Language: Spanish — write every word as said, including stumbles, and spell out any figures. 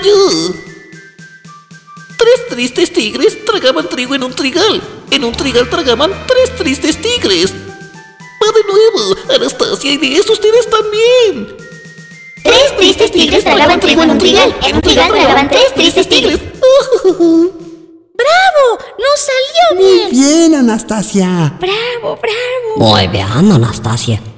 yo. Tres tristes tigres tragaban trigo en un trigal. En un trigal tragaban tres tristes tigres. Va de nuevo, Anastasia, y de eso ustedes también. Tres tristes tigres tragaban trigo en un trigal. En un trigal tragaban tres tristes tigres. ¡Bravo! ¡Nos salió bien! Muy bien, Anastasia. ¡Bravo, bravo! Muy bien, Anastasia.